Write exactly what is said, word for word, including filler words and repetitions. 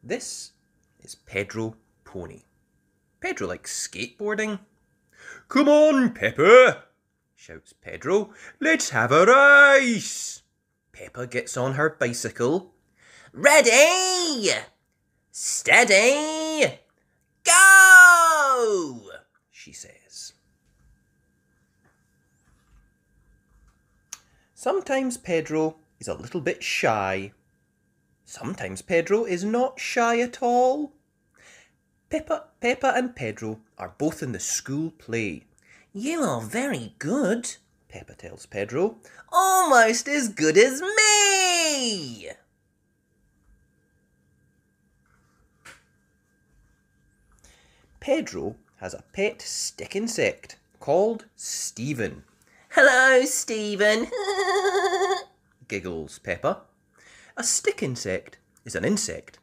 This is Pedro Pony. Pedro likes skateboarding. "Come on, Peppa," shouts Pedro. "Let's have a race." Peppa gets on her bicycle. "Ready! Steady! Go!" she says. Sometimes Pedro is a little bit shy. Sometimes Pedro is not shy at all. Peppa, Peppa and Pedro are both in the school play. "You are very good," Peppa tells Pedro. "Almost as good as me!" Pedro has a pet stick insect called Stephen. "Hello, Stephen," giggles Peppa. A stick insect is an insect